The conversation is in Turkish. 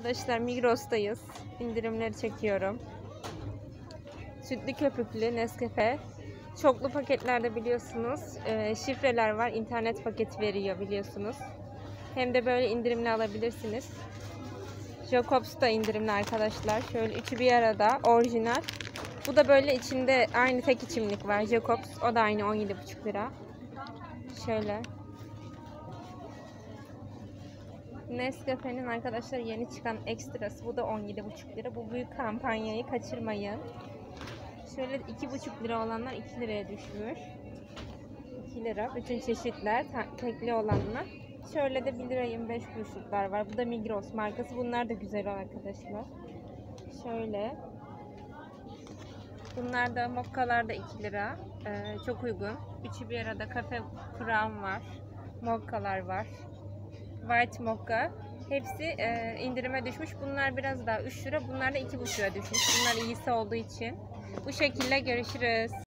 Arkadaşlar Migros'tayız. İndirimleri çekiyorum. Sütlü köpüklü Nescafe. Çoklu paketlerde biliyorsunuz şifreler var. İnternet paketi veriyor biliyorsunuz. Hem de böyle indirimli alabilirsiniz. Jacobs da indirimli arkadaşlar. Şöyle üçü bir arada orijinal. Bu da böyle içinde aynı tek içimlik var. Jacobs. O da aynı 17,5 lira. Şöyle. Nescafe'nin arkadaşlar yeni çıkan ekstrası. Bu da 17,5 lira. Bu büyük kampanyayı kaçırmayın. Şöyle 2,5 lira olanlar 2 liraya düşmüş. 2 lira. Bütün çeşitler tekli olanlar. Şöyle de 1 lira 25 kuruşluklar var. Bu da Migros markası. Bunlar da güzel arkadaşlar. Şöyle. Bunlar da mokkalar da 2 lira. Çok uygun. Üçü bir arada kafe Crown var. Mokkalar var. White Mocha. Hepsi indirime düşmüş. Bunlar biraz daha 3 lira. Bunlar da 2,5 lira düşmüş. Bunlar iyisi olduğu için. Bu şekilde görüşürüz.